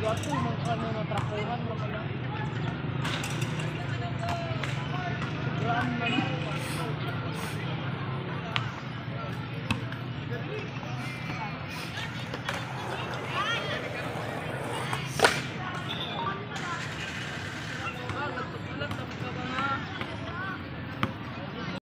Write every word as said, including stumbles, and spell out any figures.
Suatu mengkano na trakuhan naman na. Graan man.